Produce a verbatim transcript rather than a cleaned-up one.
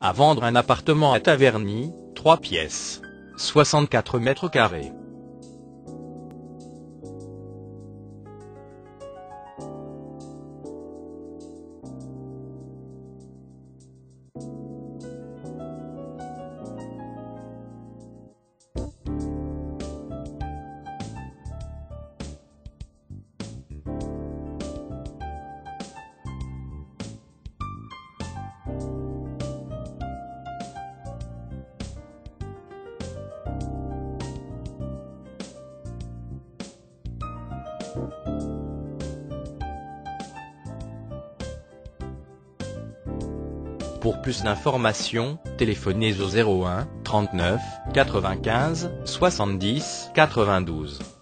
À vendre un appartement à Taverny, trois pièces, soixante-quatre mètres carrés. Pour plus d'informations, téléphonez au zéro un, trente-neuf, quatre-vingt-quinze, soixante-dix, quatre-vingt-douze.